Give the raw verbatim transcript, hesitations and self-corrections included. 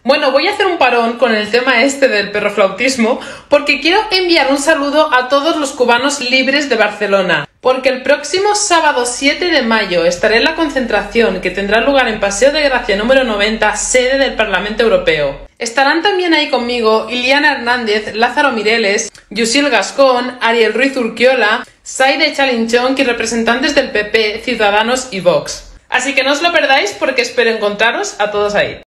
Bueno, voy a hacer un parón con el tema este del perroflautismo porque quiero enviar un saludo a todos los cubanos libres de Barcelona, porque el próximo sábado siete de mayo estaré en la concentración que tendrá lugar en Paseo de Gracia número noventa, sede del Parlamento Europeo. Estarán también ahí conmigo Iliana Hernández, Lázaro Mireles, Yusil Gascón, Ariel Ruiz Urquiola, Saide Chalinchón y representantes del P P, Ciudadanos y Vox. Así que no os lo perdáis porque espero encontraros a todos ahí.